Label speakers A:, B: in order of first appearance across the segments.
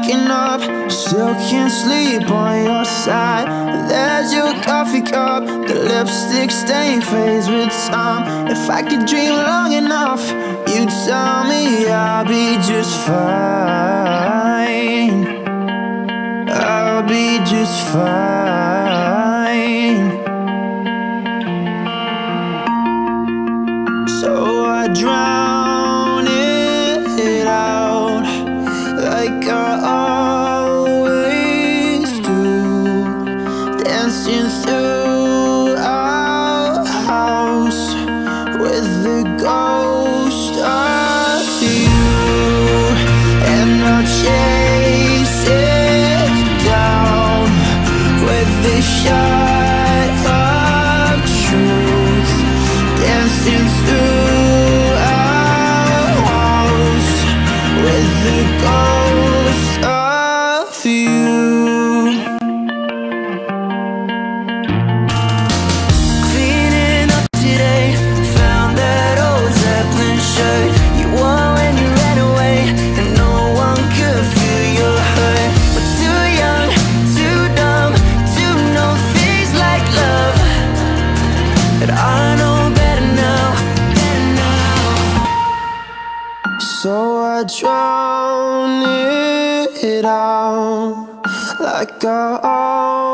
A: waking up, still can't sleep on your side. There's your coffee cup, the lipstick stain fades with time. If I could dream long enough, you'd tell me I'll be just fine. I'll be just fine. So I drown it out like I always do, dancing through our house with the ghost of you. And I'll chase it down with the shot of truth, dancing through our walls with the ghost of you. Cleaning up today, found that old Zeppelin shirt you wore when you ran away, and no one could feel your hurt. We're too young, too dumb to know things like love, but I know better now, better now. So I drown it out like I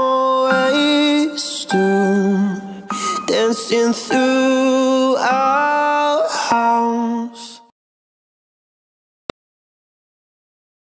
A: always do, dancing through our